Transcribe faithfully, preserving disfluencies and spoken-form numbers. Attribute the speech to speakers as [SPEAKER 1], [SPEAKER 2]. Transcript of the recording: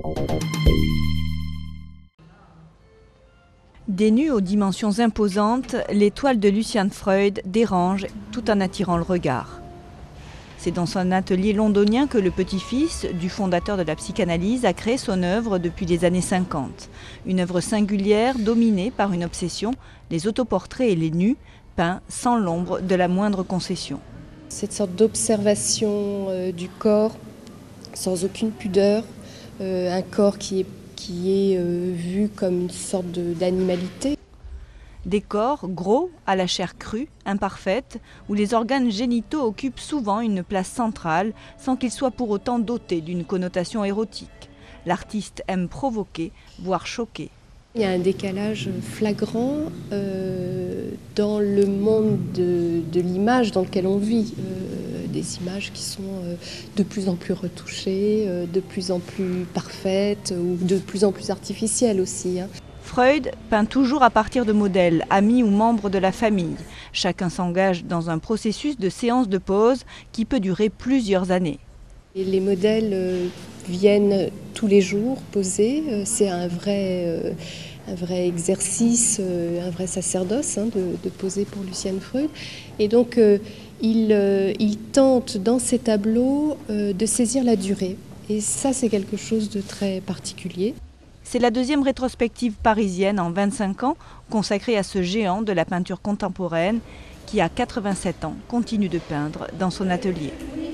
[SPEAKER 1] Des nus aux dimensions imposantes, les toiles de Lucian Freud dérangent tout en attirant le regard. C'est dans son atelier londonien que le petit-fils du fondateur de la psychanalyse a créé son œuvre depuis les années cinquante. Une œuvre singulière dominée par une obsession, les autoportraits et les nus, peints sans l'ombre de la moindre concession.
[SPEAKER 2] Cette sorte d'observation euh, du corps sans aucune pudeur, euh, un corps qui est, qui est euh, vu comme une sorte de, d'animalité.
[SPEAKER 1] Des corps gros, à la chair crue, imparfaite, où les organes génitaux occupent souvent une place centrale, sans qu'ils soient pour autant dotés d'une connotation érotique. L'artiste aime provoquer, voire choquer.
[SPEAKER 2] Il y a un décalage flagrant euh, dans le monde de, de l'image dans lequel on vit. Euh, des images qui sont euh, de plus en plus retouchées, euh, de plus en plus parfaites ou de plus en plus artificielles aussi, hein.
[SPEAKER 1] Freud peint toujours à partir de modèles, amis ou membres de la famille. Chacun s'engage dans un processus de séance de pose qui peut durer plusieurs années.
[SPEAKER 2] Et les modèles euh, viennent tous les jours poser. Euh, c'est un vrai, euh, un vrai exercice, euh, un vrai sacerdoce hein, de, de poser pour Lucian Freud. Et donc, euh, il, euh, il tente dans ses tableaux euh, de saisir la durée. Et ça, c'est quelque chose de très particulier.
[SPEAKER 1] C'est la deuxième rétrospective parisienne en vingt-cinq ans consacrée à ce géant de la peinture contemporaine qui, à quatre-vingt-sept ans, continue de peindre dans son atelier.